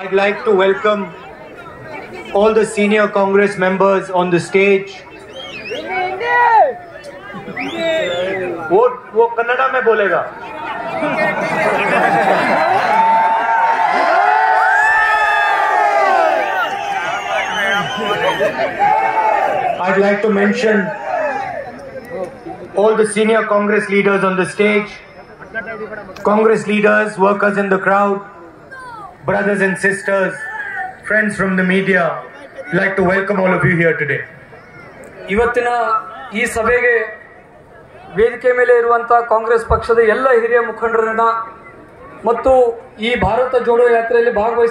I'd like to welcome all the senior Congress members on the stage. वो कन्नड़ा में बोलेगा. I'd like to mention all the senior Congress leaders on the stage, Congress leaders, workers in the crowd, brothers and sisters, friends from the media. I'd like to welcome all of you here today. ಇವತ್ತಿನ ಈ ಸಭೆಗೆ ವೇದಿಕೆ ಮೇಲೆ ಇರುವಂತ ಕಾಂಗ್ರೆಸ್ ಪಕ್ಷದ ಎಲ್ಲ ಹಿರಿಯ ಮುಖಂಡರನ್ನ ಮತ್ತು ಈ ಭಾರತ ಜೋಡೋ ಯಾತ್ರೆಯಲ್ಲಿ ಭಾಗವಹಿಸಿ